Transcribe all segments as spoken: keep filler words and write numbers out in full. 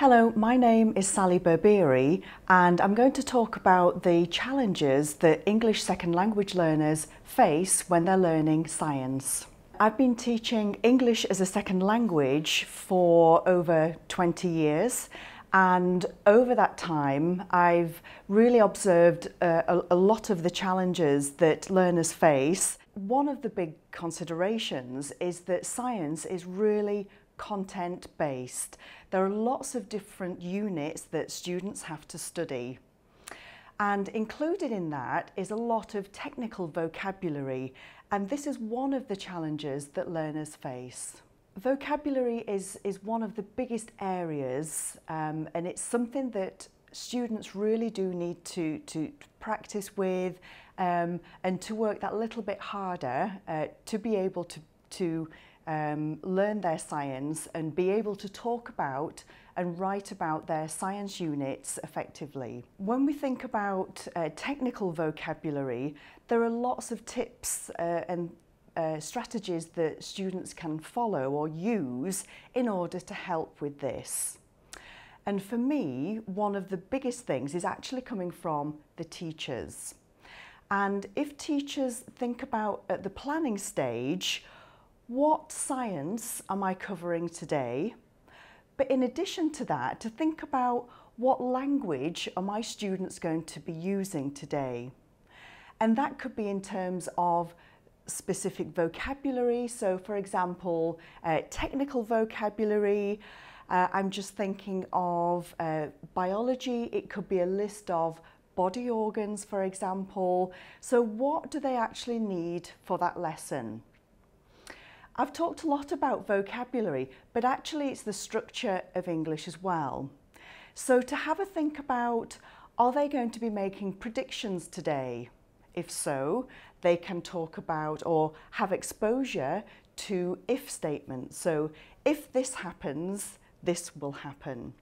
Hello, my name is Sally Burbeary and I'm going to talk about the challenges that English second language learners face when they're learning science. I've been teaching English as a second language for over twenty years, and over that time I've really observed uh, a, a lot of the challenges that learners face. One of the big considerations is that science is really content-based. There are lots of different units that students have to study, and included in that is a lot of technical vocabulary, and this is one of the challenges that learners face. Vocabulary is, is one of the biggest areas, um, and it's something that students really do need to, to practice with um, and to work that little bit harder uh, to be able to, to um, learn their science and be able to talk about and write about their science units effectively. When we think about uh, technical vocabulary, there are lots of tips uh, and uh, strategies that students can follow or use in order to help with this. And for me, one of the biggest things is actually coming from the teachers. And if teachers think about at the planning stage, what science am I covering today? But in addition to that, to think about what language are my students going to be using today? And that could be in terms of specific vocabulary. So for example, uh, technical vocabulary. Uh, I'm just thinking of uh, biology. It could be a list of body organs, for example. So what do they actually need for that lesson? I've talked a lot about vocabulary, but actually it's the structure of English as well. So to have a think about, are they going to be making predictions today? If so, they can talk about or have exposure to if statements. So if this happens, this will happen.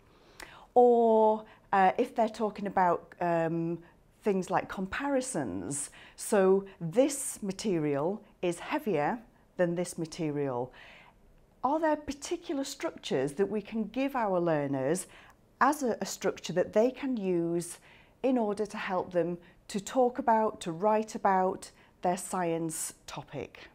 Or uh, if they're talking about um, things like comparisons, so this material is heavier than this material. Are there particular structures that we can give our learners as a, a structure that they can use in order to help them to talk about, to write about their science topic?